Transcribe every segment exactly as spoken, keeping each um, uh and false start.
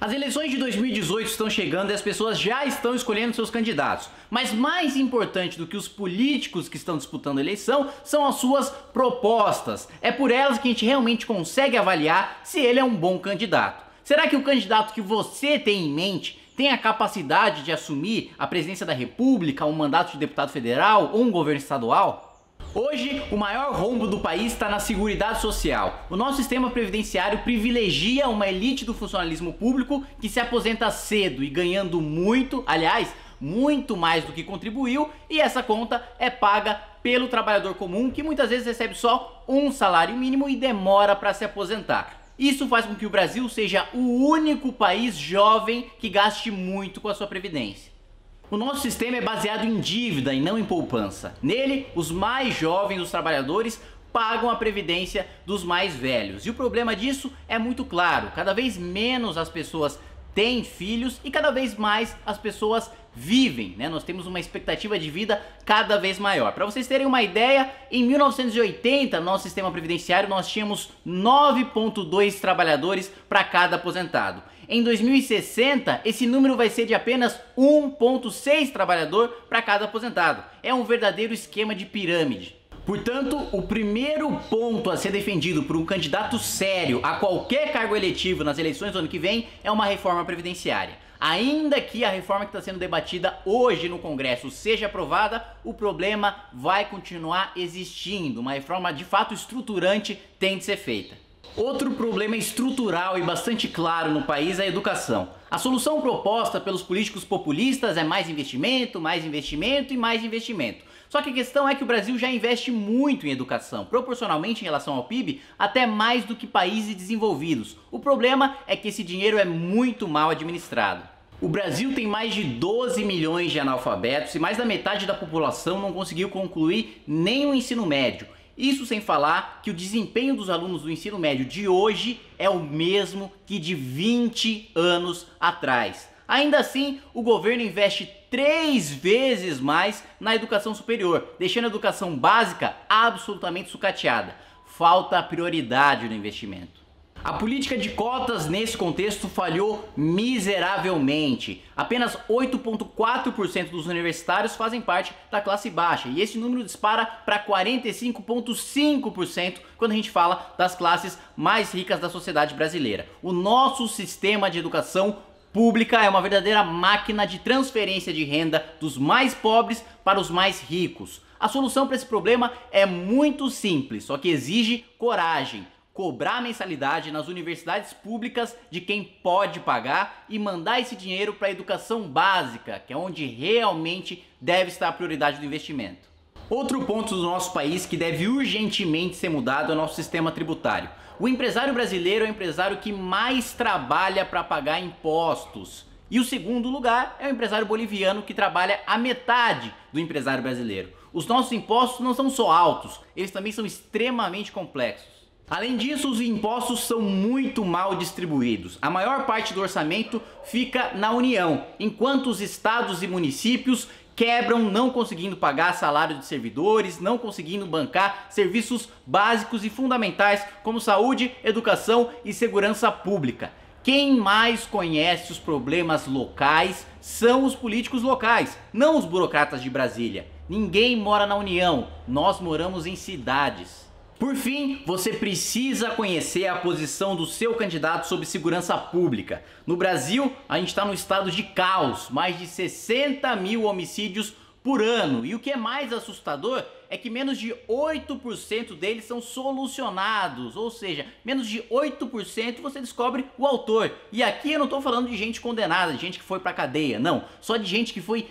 As eleições de dois mil e dezoito estão chegando e as pessoas já estão escolhendo seus candidatos. Mas mais importante do que os políticos que estão disputando a eleição são as suas propostas. É por elas que a gente realmente consegue avaliar se ele é um bom candidato. Será que o candidato que você tem em mente tem a capacidade de assumir a presidência da República, um mandato de deputado federal ou um governo estadual? Hoje, o maior rombo do país está na Seguridade Social. O nosso sistema previdenciário privilegia uma elite do funcionalismo público que se aposenta cedo e ganhando muito, aliás, muito mais do que contribuiu, e essa conta é paga pelo trabalhador comum que muitas vezes recebe só um salário mínimo e demora para se aposentar. Isso faz com que o Brasil seja o único país jovem que gaste muito com a sua previdência. O nosso sistema é baseado em dívida e não em poupança. Nele, os mais jovens dos trabalhadores pagam a previdência dos mais velhos. E o problema disso é muito claro. Cada vez menos as pessoas têm filhos e cada vez mais as pessoas vivem, né? Nós temos uma expectativa de vida cada vez maior. Para vocês terem uma ideia, em mil novecentos e oitenta, no nosso sistema previdenciário, nós tínhamos nove vírgula dois trabalhadores para cada aposentado. Em dois mil e sessenta, esse número vai ser de apenas um vírgula seis trabalhador para cada aposentado. É um verdadeiro esquema de pirâmide. Portanto, o primeiro ponto a ser defendido por um candidato sério a qualquer cargo eletivo nas eleições do ano que vem é uma reforma previdenciária. Ainda que a reforma que está sendo debatida hoje no Congresso seja aprovada, o problema vai continuar existindo. Uma reforma de fato estruturante tem de ser feita. Outro problema estrutural e bastante claro no país é a educação. A solução proposta pelos políticos populistas é mais investimento, mais investimento e mais investimento. Só que a questão é que o Brasil já investe muito em educação, proporcionalmente em relação ao P I B, até mais do que países desenvolvidos. O problema é que esse dinheiro é muito mal administrado. O Brasil tem mais de doze milhões de analfabetos e mais da metade da população não conseguiu concluir nem o ensino médio. Isso sem falar que o desempenho dos alunos do ensino médio de hoje é o mesmo que de vinte anos atrás. Ainda assim, o governo investe três vezes mais na educação superior, deixando a educação básica absolutamente sucateada. Falta prioridade no investimento. A política de cotas nesse contexto falhou miseravelmente. Apenas oito vírgula quatro por cento dos universitários fazem parte da classe baixa e esse número dispara para quarenta e cinco vírgula cinco por cento quando a gente fala das classes mais ricas da sociedade brasileira. O nosso sistema de educação pública é uma verdadeira máquina de transferência de renda dos mais pobres para os mais ricos. A solução para esse problema é muito simples, só que exige coragem. Cobrar mensalidade nas universidades públicas de quem pode pagar e mandar esse dinheiro para a educação básica, que é onde realmente deve estar a prioridade do investimento. Outro ponto do nosso país que deve urgentemente ser mudado é o nosso sistema tributário. O empresário brasileiro é o empresário que mais trabalha para pagar impostos. E o segundo lugar é o empresário boliviano, que trabalha a metade do empresário brasileiro. Os nossos impostos não são só altos, eles também são extremamente complexos. Além disso, os impostos são muito mal distribuídos. A maior parte do orçamento fica na União, enquanto os estados e municípios quebram não conseguindo pagar salário de servidores, não conseguindo bancar serviços básicos e fundamentais como saúde, educação e segurança pública. Quem mais conhece os problemas locais são os políticos locais, não os burocratas de Brasília. Ninguém mora na União, nós moramos em cidades. Por fim, você precisa conhecer a posição do seu candidato sobre segurança pública. No Brasil, a gente está no estado de caos, mais de sessenta mil homicídios por ano. E o que é mais assustador é que menos de oito por cento deles são solucionados, ou seja, menos de oito por cento você descobre o autor. E aqui eu não estou falando de gente condenada, de gente que foi para cadeia, não, só de gente que foi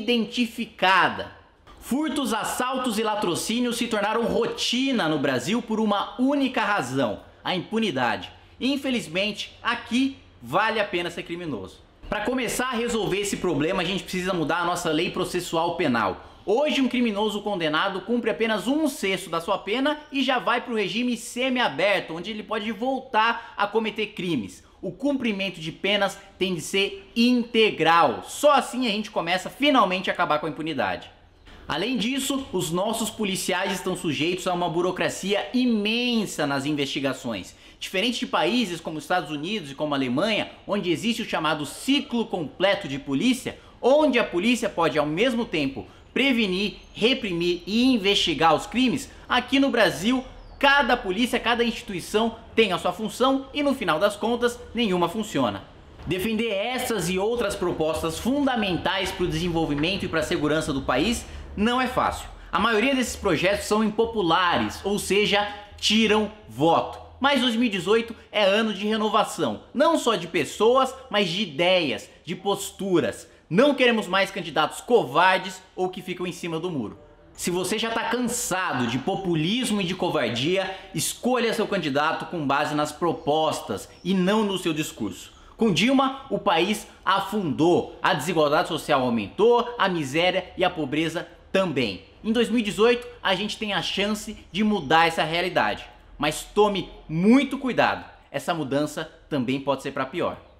identificada. Furtos, assaltos e latrocínios se tornaram rotina no Brasil por uma única razão: a impunidade. Infelizmente, aqui vale a pena ser criminoso. Para começar a resolver esse problema, a gente precisa mudar a nossa lei processual penal. Hoje, um criminoso condenado cumpre apenas um sexto da sua pena e já vai para o regime semiaberto, onde ele pode voltar a cometer crimes. O cumprimento de penas tem de ser integral. Só assim a gente começa finalmente a acabar com a impunidade. Além disso, os nossos policiais estão sujeitos a uma burocracia imensa nas investigações. Diferente de países como os Estados Unidos e como a Alemanha, onde existe o chamado ciclo completo de polícia, onde a polícia pode ao mesmo tempo prevenir, reprimir e investigar os crimes, aqui no Brasil, cada polícia, cada instituição tem a sua função e no final das contas, nenhuma funciona. Defender essas e outras propostas fundamentais para o desenvolvimento e para a segurança do país não é fácil. A maioria desses projetos são impopulares, ou seja, tiram voto. Mas dois mil e dezoito é ano de renovação, não só de pessoas, mas de ideias, de posturas. Não queremos mais candidatos covardes ou que ficam em cima do muro. Se você já está cansado de populismo e de covardia, escolha seu candidato com base nas propostas e não no seu discurso. Com Dilma, o país afundou, a desigualdade social aumentou, a miséria e a pobreza também. Em dois mil e dezoito, a gente tem a chance de mudar essa realidade. Mas tome muito cuidado, essa mudança também pode ser para pior.